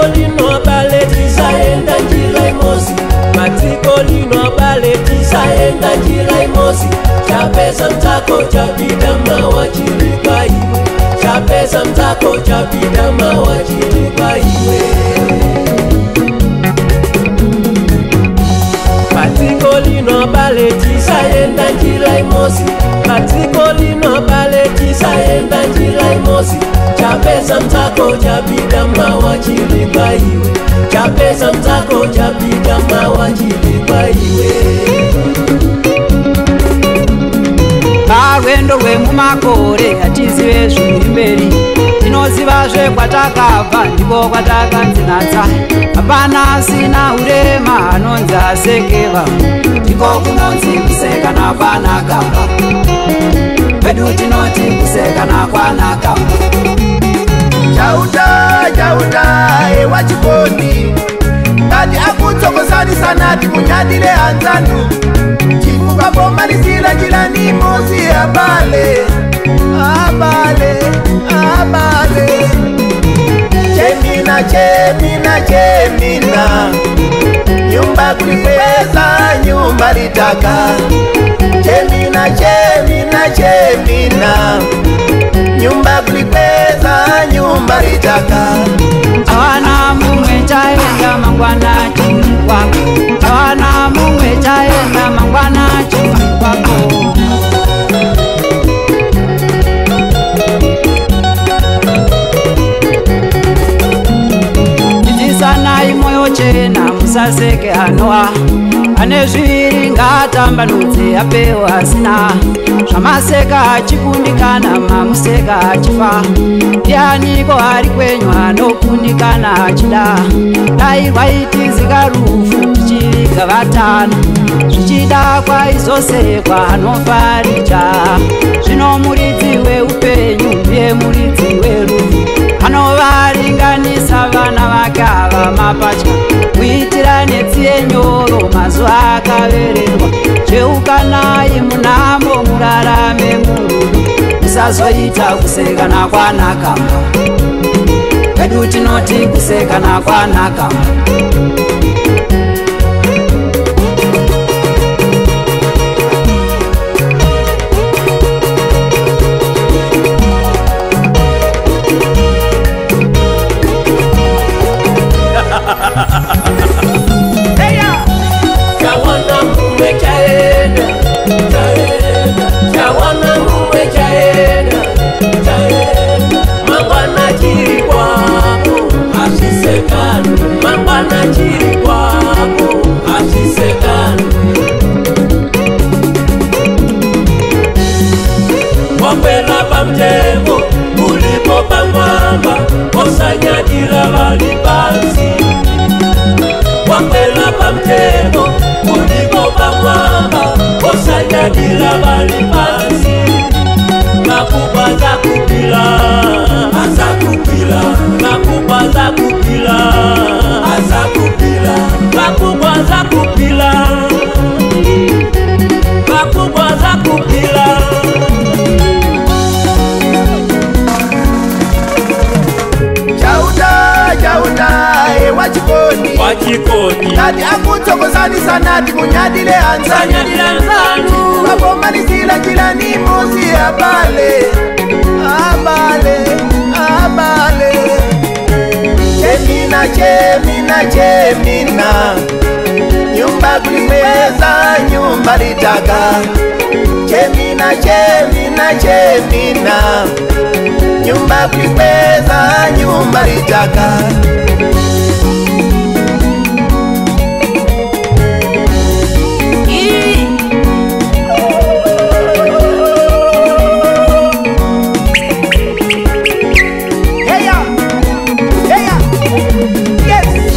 Matiko lino bale tisaenda njira imosi. Matiko lino bale tisaenda njira imosi. Chapesa mtako chapita mawachilipa iwe. Chapesa mtako chapita mawachilipa iwe. Matiko lino bale tisaenda njira imosi. Matiko lino bale tisaenda njira imosi. Chapesa mtako chapita mawachilipa iwe. Chapesa mtako chapita mawachilipa iwe. Parwendo rwemumakore atizive zviri mberi. Tinozivazve kwatakabva ndipo kwatakanzinatsa. Hapana asina urema anonzi asekeva. Ndiko kunonzi kusekana kwanakamba. Pedu tinoti kusekana kwanakamba. Chauta, chauta, ewa chikondi. Kati akutsokosanisa nati kunyadile anzanu. Chifuka pomalisila jilani mozi abale. Abale, abale. Chemina, chemina, chemina. Nyumba kulipeza, nyumba litaka. Chemina, chemina, chemina. Nyumba kulipeza, nyumba litaka. Tawana mumwe chaenda mangwana chini kwako. Tawana mumwe chaenda mangwana chini kwako. Tizisanai moyo chena musaseke anoa. Ane zviviri ngatambanudze apewa asina. Zvamaseka achikundikana mamuseka achifa. Ndianiko ari kwenyu anokundikana achida. Dai rwaitizika rufu tichiviga vatana. Zvichida kwaizosekwa anofarija. Zvino muridzi weupenyu ndiye muridzi werufu. Anovaringanisa vana vake ava mapatya. Kuitira netsiye nyoro mazuva akavererwa. Cheukanai munambo murarame murudo. Musazoita kusekana kwanakamba. Pedu tinoti kusekana kwanakamba. Chawana mume chaenda, chaenda. Chawana mume chaenda, chaenda. Mangwana chiri kwako, asisekani. Mangwana chiri kwako, asisekani. Wakwela pamtengo, ulipo pamwamba. Osanyadila valipansi. Wakwela pamtengo, ulipo pamwamba. Osanyadila valipansi. Makupa za kupila, aza kupila. Makupa za kupila, aza kupila. Makupa za kupila, makupa za kupila. Chauta, chauta, ewa chikondi. Wachikoni Kati akutsokosanisa nati kunyadile anzanu. Sanyadila nzanu. Kapomalisila jilani mozi abale. Abale, abale. Chemina, chemina, chemina. Nyumba kulipeza, nyumba litaka. Chemina, chemina, chemina. Nyumba kulipeza, nyumba litaka. Yes.